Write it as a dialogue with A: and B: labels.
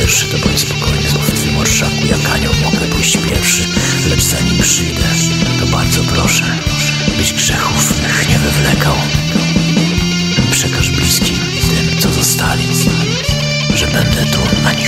A: wierszy, to bądź spokojny, bo w twym orszaku jak anioł mogę pójść pierwszy. Lecz zanim przyjdę, to bardzo proszę, byś grzechów mych nie wywlekał. Przekaż bliskim tym, co zostali, że będę tu na